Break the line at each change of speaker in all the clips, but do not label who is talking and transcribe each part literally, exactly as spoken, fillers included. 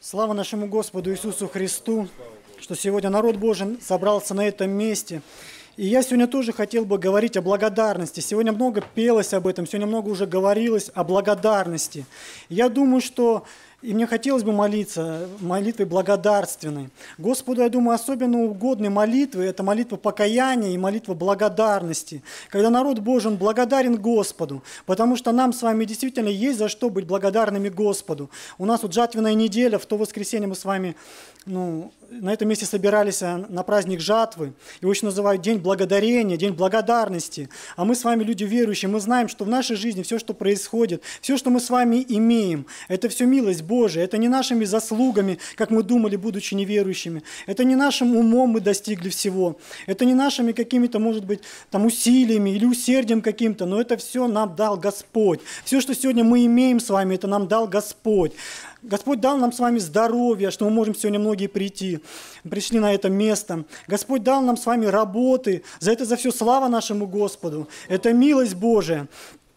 Слава нашему Господу Иисусу Христу, что сегодня народ Божий собрался на этом месте. И я сегодня тоже хотел бы говорить о благодарности. Сегодня много пелось об этом, сегодня много уже говорилось о благодарности. Я думаю, что и мне хотелось бы молиться молитвой благодарственной. Господу, я думаю, особенно угодны молитвы – это молитва покаяния и молитва благодарности. Когда народ Божий, он благодарен Господу, потому что нам с вами действительно есть за что быть благодарными Господу. У нас вот жатвенная неделя, в то воскресенье мы с вами ну, на этом месте собирались на праздник жатвы. Его еще называют День благодарения, День благодарности. А мы с вами люди верующие, мы знаем, что в нашей жизни все, что происходит, все, что мы с вами имеем, это все милость Божия. Это не нашими заслугами, как мы думали, будучи неверующими. Это не нашим умом мы достигли всего. Это не нашими какими-то, может быть, там, усилиями или усердием каким-то, но это все нам дал Господь. Все, что сегодня мы имеем с вами, это нам дал Господь. Господь дал нам с вами здоровье, что мы можем сегодня многие прийти, пришли на это место. Господь дал нам с вами работы. За это, за все слава нашему Господу. Это милость Божия.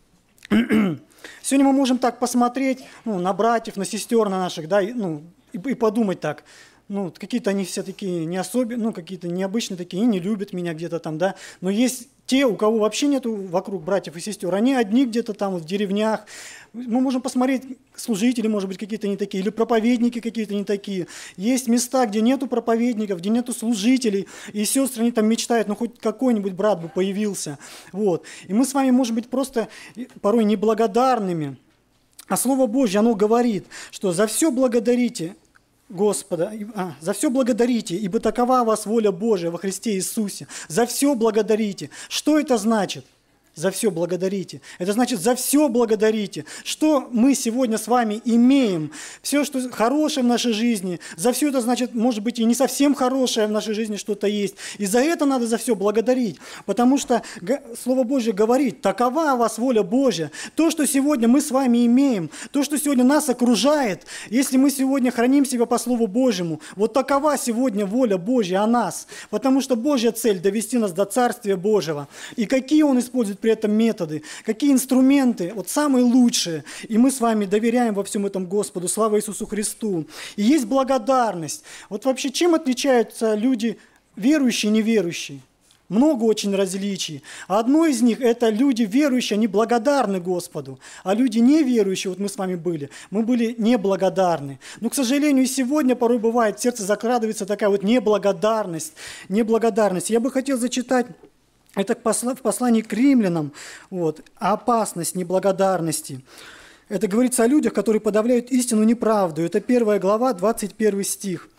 Сегодня мы можем так посмотреть ну, на братьев, на сестер на наших, да, и, ну, и, и подумать так. Ну, какие-то они все такие не особенные, ну, какие-то необычные такие, и не любят меня где-то там, да. Но есть те, у кого вообще нету вокруг братьев и сестер, они одни где-то там в деревнях. Мы можем посмотреть, служители, может быть, какие-то не такие, или проповедники какие-то не такие. Есть места, где нету проповедников, где нету служителей, и сестры, они там мечтают, ну, хоть какой-нибудь брат бы появился. Вот. И мы с вами, может быть, просто порой неблагодарными. А Слово Божье, оно говорит, что за все благодарите Господа, а, за все благодарите, ибо такова у вас воля Божия во Христе Иисусе. За все благодарите. Что это значит? За все благодарите. Это значит, за все благодарите. Что мы сегодня с вами имеем, все, что хорошее в нашей жизни, за все это значит, может быть, и не совсем хорошее в нашей жизни что-то есть. И за это надо за все благодарить. Потому что Слово Божье говорит, такова у вас воля Божья. То, что сегодня мы с вами имеем, то, что сегодня нас окружает, если мы сегодня храним себя по Слову Божьему, вот такова сегодня воля Божья о нас. Потому что Божья цель – довести нас до Царствия Божьего. И какие Он использует при этом методы, какие инструменты, вот самые лучшие. И мы с вами доверяем во всем этом Господу. Слава Иисусу Христу. И есть благодарность. Вот вообще чем отличаются люди верующие и неверующие? Много очень различий. Одно из них – это люди верующие, они благодарны Господу. А люди неверующие, вот мы с вами были, мы были неблагодарны. Но, к сожалению, и сегодня порой бывает, в сердце закрадывается такая вот неблагодарность. Неблагодарность. Я бы хотел зачитать это в послании к римлянам, вот, опасность неблагодарности. Это говорится о людях, которые подавляют истину неправду. Это первая глава, двадцать первый стих.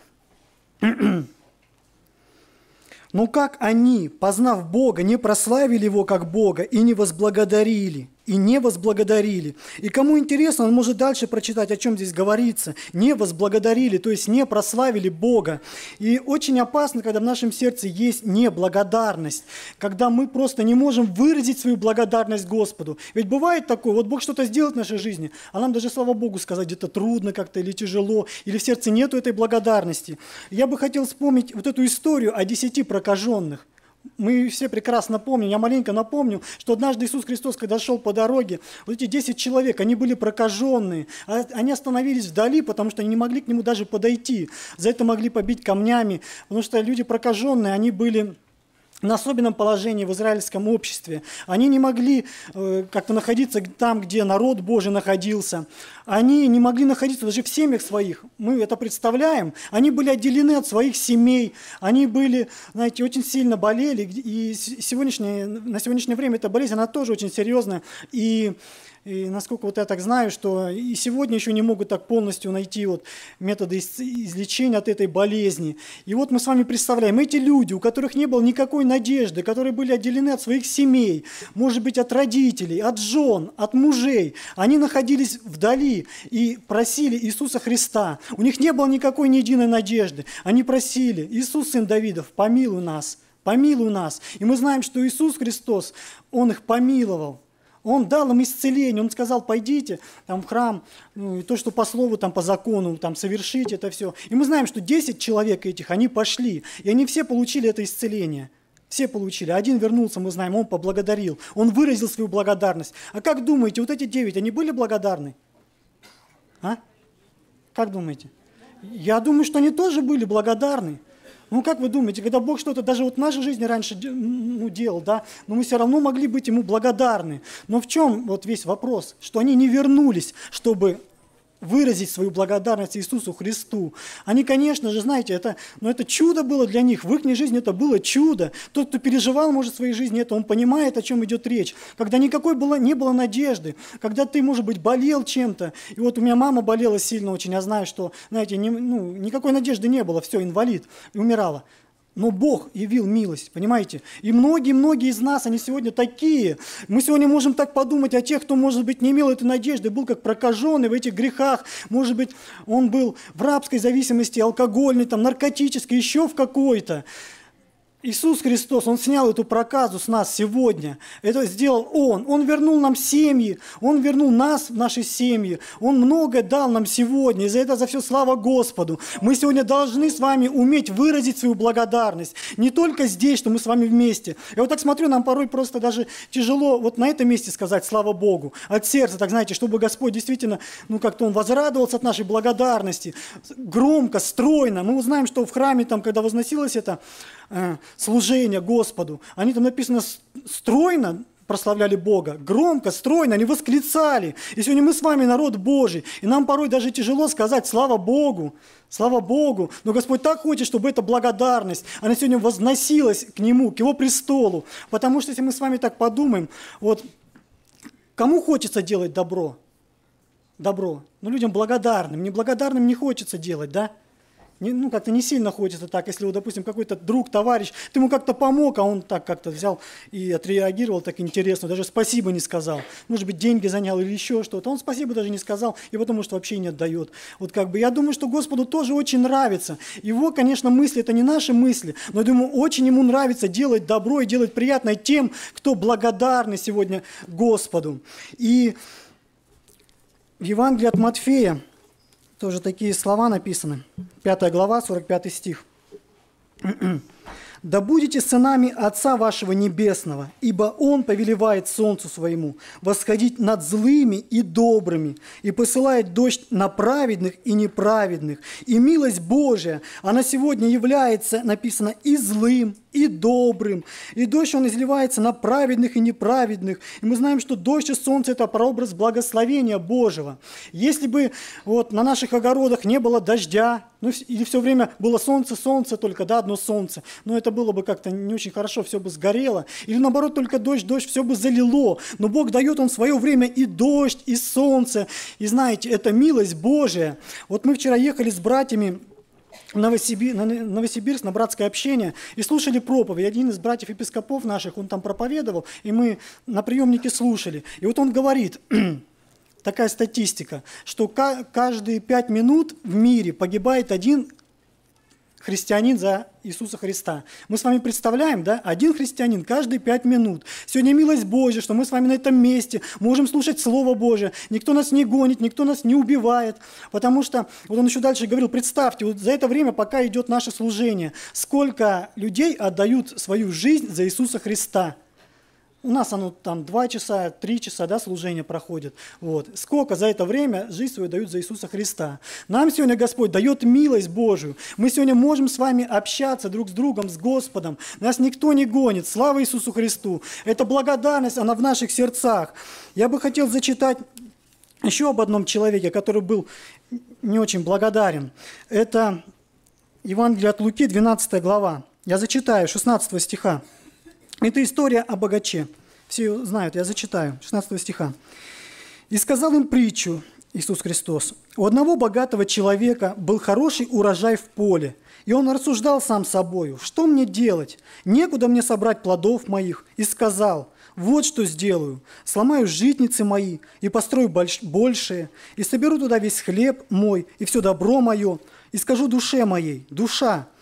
«Но как они, познав Бога, не прославили Его как Бога и не возблагодарили?» И не возблагодарили. И кому интересно, он может дальше прочитать, о чем здесь говорится. Не возблагодарили, то есть не прославили Бога. И очень опасно, когда в нашем сердце есть неблагодарность, когда мы просто не можем выразить свою благодарность Господу. Ведь бывает такое, вот Бог что-то сделает в нашей жизни, а нам даже, слава Богу, сказать где-то трудно как-то или тяжело, или в сердце нету этой благодарности. Я бы хотел вспомнить вот эту историю о десяти прокаженных. Мы все прекрасно помним, я маленько напомню, что однажды Иисус Христос, когда шел по дороге, вот эти десять человек, они были прокаженные, они остановились вдали, потому что они не могли к нему даже подойти, за это могли побить камнями, потому что люди прокаженные, они были на особенном положении в израильском обществе. Они не могли э, как-то находиться там, где народ Божий находился. Они не могли находиться даже в семьях своих. Мы это представляем. Они были отделены от своих семей. Они были, знаете, очень сильно болели. И сегодняшнее, на сегодняшнее время эта болезнь, она тоже очень серьезная. И И насколько вот я так знаю, что и сегодня еще не могут так полностью найти вот методы излечения от этой болезни. И вот мы с вами представляем, эти люди, у которых не было никакой надежды, которые были отделены от своих семей, может быть, от родителей, от жен, от мужей, они находились вдали и просили Иисуса Христа. У них не было никакой ни единой надежды. Они просили: Иисус, Сын Давидов, помилуй нас, помилуй нас. И мы знаем, что Иисус Христос, Он их помиловал. Он дал им исцеление, Он сказал: пойдите там, в храм, ну, и то, что по слову, там, по закону, там, совершить это все. И мы знаем, что десять человек этих, они пошли, и они все получили это исцеление. Все получили. Один вернулся, мы знаем, он поблагодарил, он выразил свою благодарность. А как думаете, вот эти девять, они были благодарны? А? Как думаете? Я думаю, что они тоже были благодарны. Ну, как вы думаете, когда Бог что-то даже вот в нашей жизни раньше ну, делал, да, но мы все равно могли быть Ему благодарны. Но в чем вот весь вопрос? Что они не вернулись, чтобы выразить свою благодарность Иисусу Христу. Они, конечно же, знаете, это, но это чудо было для них, в их жизни это было чудо. Тот, кто переживал, может, в своей жизни это, он понимает, о чем идет речь. Когда никакой было, не было надежды, когда ты, может быть, болел чем-то, и вот у меня мама болела сильно очень, я знаю, что, знаете, не, ну, никакой надежды не было, все, инвалид, и умирала. Но Бог явил милость, понимаете? И многие-многие из нас, они сегодня такие. Мы сегодня можем так подумать о тех, кто, может быть, не имел этой надежды, был как прокаженный в этих грехах. Может быть, он был в рабской зависимости, алкогольной, там, наркотической, еще в какой-то. Иисус Христос, Он снял эту проказу с нас сегодня. Это сделал Он. Он вернул нам семьи, Он вернул нас в наши семьи. Он многое дал нам сегодня. И за это, за все слава Господу. Мы сегодня должны с вами уметь выразить свою благодарность. Не только здесь, что мы с вами вместе. Я вот так смотрю, нам порой просто даже тяжело вот на этом месте сказать слава Богу. От сердца, так знаете, чтобы Господь действительно, ну как-то Он возрадовался от нашей благодарности. Громко, стройно. Мы узнаем, что в храме, там, когда возносилось это служение Господу. Они там написано стройно прославляли Бога, громко, стройно, они восклицали. И сегодня мы с вами народ Божий, и нам порой даже тяжело сказать слава Богу, слава Богу. Но Господь так хочет, чтобы эта благодарность, она сегодня возносилась к Нему, к Его престолу. Потому что если мы с вами так подумаем, вот кому хочется делать добро? Добро. Ну, людям благодарным. Неблагодарным не хочется делать, да? Не, ну, как-то не сильно хочется так, если, вот, допустим, какой-то друг, товарищ, ты ему как-то помог, а он так как-то взял и отреагировал так интересно, даже спасибо не сказал. Может быть, деньги занял или еще что-то. Он спасибо даже не сказал, и потому что вообще не отдает. Вот как бы я думаю, что Господу тоже очень нравится. Его, конечно, мысли, это не наши мысли, но я думаю, очень Ему нравится делать добро и делать приятное тем, кто благодарны сегодня Господу. И в Евангелии от Матфея тоже такие слова написаны. Пятая глава, сорок пятый стих. «Да будете сынами Отца вашего Небесного, ибо Он повелевает солнцу своему восходить над злыми и добрыми, и посылает дождь на праведных и неправедных. И милость Божия, она сегодня является, написано, и злым, и добрым. И дождь, он изливается на праведных и неправедных. И мы знаем, что дождь и солнце – это прообраз благословения Божьего. Если бы вот на наших огородах не было дождя, ну, или все время было солнце, солнце только, да, одно солнце, но это было бы как-то не очень хорошо, все бы сгорело. Или наоборот, только дождь, дождь, все бы залило. Но Бог дает Он в свое время и дождь, и солнце. И знаете, это милость Божия. Вот мы вчера ехали с братьями в Новосибир... Новосибирск на братское общение и слушали проповедь. Один из братьев-епископов наших, он там проповедовал, и мы на приемнике слушали. И вот он говорит, такая статистика, что каждые пять минут в мире погибает один христианин за Иисуса Христа. Мы с вами представляем, да, один христианин каждые пять минут. Сегодня милость Божья, что мы с вами на этом месте можем слушать Слово Божие. Никто нас не гонит, никто нас не убивает. Потому что, вот он еще дальше говорил, представьте, вот за это время, пока идет наше служение, сколько людей отдают свою жизнь за Иисуса Христа. У нас оно там два часа, три часа, да, служение проходит. Вот. Сколько за это время жизнь свою дают за Иисуса Христа. Нам сегодня Господь дает милость Божию. Мы сегодня можем с вами общаться друг с другом, с Господом. Нас никто не гонит. Слава Иисусу Христу. Это благодарность, она в наших сердцах. Я бы хотел зачитать еще об одном человеке, который был не очень благодарен. Это Евангелие от Луки, двенадцатая глава. Я зачитаю, шестнадцатого стиха. Это история о богаче. Все ее знают, я зачитаю, шестнадцатого стиха. «И сказал им притчу, Иисус Христос, у одного богатого человека был хороший урожай в поле, и он рассуждал сам собою, что мне делать? Некуда мне собрать плодов моих. И сказал, вот что сделаю, сломаю житницы мои и построю больш- большие, и соберу туда весь хлеб мой и все добро мое, и скажу душе моей, душа,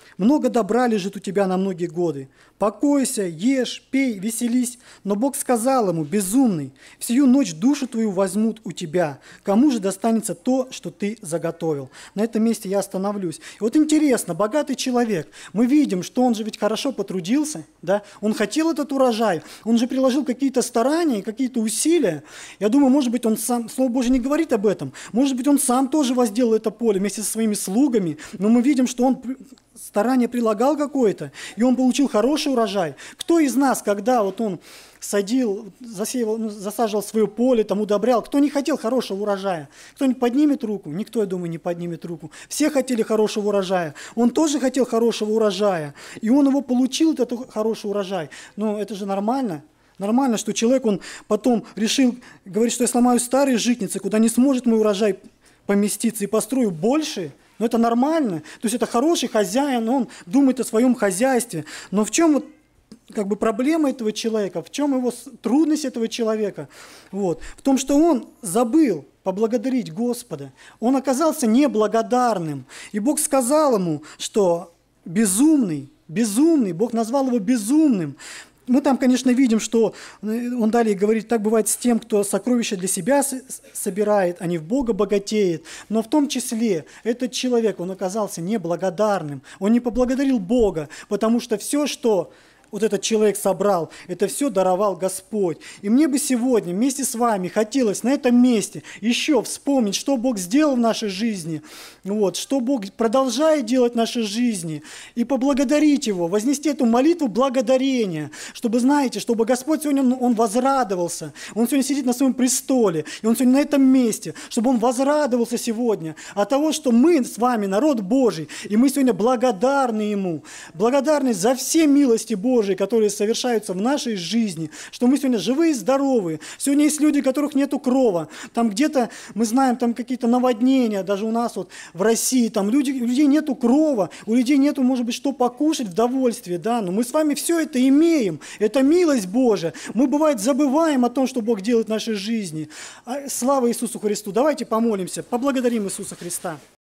Много добра лежит у тебя на многие годы. Покойся, ешь, пей, веселись. Но Бог сказал ему: безумный, всю ночь душу твою возьмут у тебя. Кому же достанется то, что ты заготовил? На этом месте я остановлюсь. И вот интересно, богатый человек, мы видим, что он же ведь хорошо потрудился, да? Он хотел этот урожай, он же приложил какие-то старания, какие-то усилия. Я думаю, может быть, он сам, Слово Божье не говорит об этом, может быть, он сам тоже возделал это поле вместе со своими слугами, но мы видим, что он старание прилагал какое-то, и он получил хороший урожай. Кто из нас, когда вот он садил, засеивал, ну, засаживал свое поле, там удобрял, кто не хотел хорошего урожая? Кто-нибудь поднимет руку? Никто, я думаю, не поднимет руку. Все хотели хорошего урожая. Он тоже хотел хорошего урожая, и он его получил, этот хороший урожай. Но это же нормально. Нормально, что человек, он потом решил, говорит, что я сломаю старые житницы, куда не сможет мой урожай поместиться, и построю больше. Но это нормально. То есть это хороший хозяин, он думает о своем хозяйстве. Но в чем вот, как бы, проблема этого человека, в чем его трудность этого человека? Вот. В том, что он забыл поблагодарить Господа. Он оказался неблагодарным. И Бог сказал ему, что безумный, безумный, Бог назвал его безумным. Мы там, конечно, видим, что он далее говорит, так бывает с тем, кто сокровища для себя собирает, а не в Бога богатеет. Но в том числе этот человек, он оказался неблагодарным. Он не поблагодарил Бога, потому что все, что вот этот человек собрал, это все даровал Господь. И мне бы сегодня вместе с вами хотелось на этом месте еще вспомнить, что Бог сделал в нашей жизни, вот, что Бог продолжает делать в нашей жизни, и поблагодарить Его, вознести эту молитву благодарения, чтобы, знаете, чтобы Господь сегодня, Он возрадовался, Он сегодня сидит на своем престоле, и Он сегодня на этом месте, чтобы Он возрадовался сегодня от того, что мы с вами народ Божий, и мы сегодня благодарны Ему, благодарны за все милости Божьи, которые совершаются в нашей жизни, что мы сегодня живые и здоровые. Сегодня есть люди, у которых нету крова. Там где-то, мы знаем, там какие-то наводнения, даже у нас вот в России, там люди, у людей нету крова, у людей нету, может быть, что покушать в довольстве, да, но мы с вами все это имеем. Это милость Божия. Мы, бывает, забываем о том, что Бог делает в нашей жизни. Слава Иисусу Христу. Давайте помолимся, поблагодарим Иисуса Христа.